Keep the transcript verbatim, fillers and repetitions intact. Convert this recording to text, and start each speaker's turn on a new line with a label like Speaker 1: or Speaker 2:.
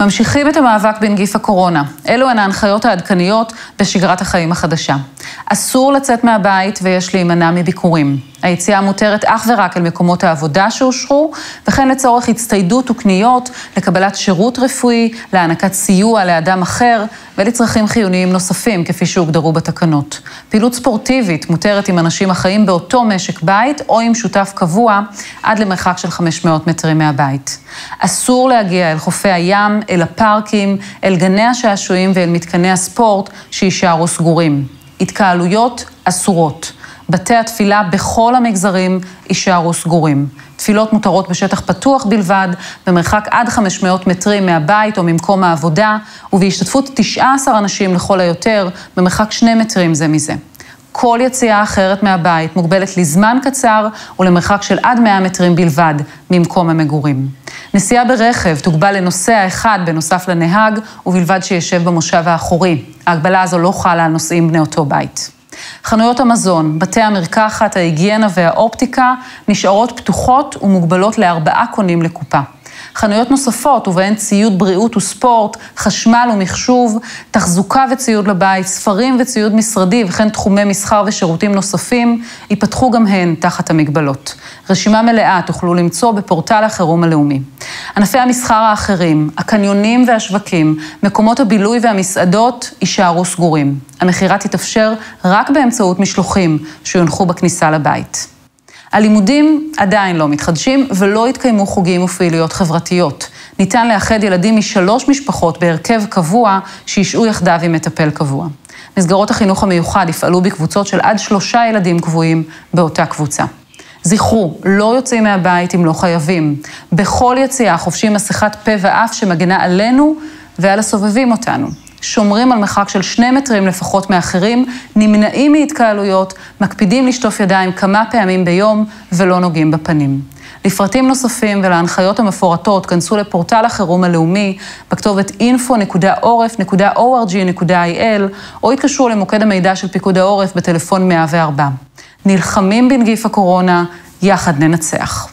Speaker 1: ממשיכים את המאבק בנגיף הקורונה. אלו הן ההנחיות העדכניות בשגרת החיים החדשה. אסור לצאת מהבית ויש להימנע מביקורים. היציאה מותרת אך ורק אל מקומות העבודה שאושרו, וכן לצורך הצטיידות וקניות, לקבלת שירות רפואי, להענקת סיוע לאדם אחר, ולצרכים חיוניים נוספים, כפי שהוגדרו בתקנות. פעילות ספורטיבית מותרת עם אנשים החיים באותו משק בית, או עם שותף קבוע, עד למרחק של חמש מאות מטרים מהבית. אסור להגיע אל חופי הים, אל הפארקים, אל גני השעשועים ואל מתקני הספורט שישארו סגורים. התקהלויות אסורות. בתי התפילה בכל המגזרים יישארו סגורים. תפילות מותרות בשטח פתוח בלבד, במרחק עד חמש מאות מטרים מהבית או ממקום העבודה, ובהשתתפות תשעה עשר אנשים לכל היותר, במרחק שני מטרים זה מזה. כל יציאה אחרת מהבית מוגבלת לזמן קצר ולמרחק של עד מאה מטרים בלבד ממקום המגורים. נסיעה ברכב תוגבל לנוסע אחד בנוסף לנהג, ובלבד שישב במושב האחורי. ההגבלה הזו לא חלה על נוסעים בני אותו בית. חנויות המזון, בתי המרקחת, ההיגיינה והאופטיקה נשארות פתוחות ומוגבלות לארבעה קונים לקופה. חנויות נוספות ובהן ציוד בריאות וספורט, חשמל ומחשוב, תחזוקה וציוד לבית, ספרים וציוד משרדי וכן תחומי מסחר ושירותים נוספים, ייפתחו גם הן תחת המגבלות. רשימה מלאה תוכלו למצוא בפורטל החירום הלאומי. ענפי המסחר האחרים, הקניונים והשווקים, מקומות הבילוי והמסעדות יישארו סגורים. המכירה תתאפשר רק באמצעות משלוחים שיונחו בכניסה לבית. הלימודים עדיין לא מתחדשים ולא התקיימו חוגים ופעילויות חברתיות. ניתן לאחד ילדים משלוש משפחות בהרכב קבוע שישעו יחדיו עם מטפל קבוע. מסגרות החינוך המיוחד יפעלו בקבוצות של עד שלושה ילדים קבועים באותה קבוצה. זכרו, לא יוצאים מהבית אם לא חייבים. בכל יציאה חובשים מסכת פה ואף שמגנה עלינו ועל הסובבים אותנו. שומרים על מרחק של שני מטרים לפחות מאחרים, נמנעים מהתקהלויות, מקפידים לשטוף ידיים כמה פעמים ביום ולא נוגעים בפנים. לפרטים נוספים ולהנחיות המפורטות כנסו לפורטל החירום הלאומי בכתובת אינפו נקודה עורף נקודה או אר ג'י נקודה איי אל או התקשרו למוקד המידע של פיקוד העורף בטלפון מאה וארבע. נלחמים בנגיף הקורונה, יחד ננצח.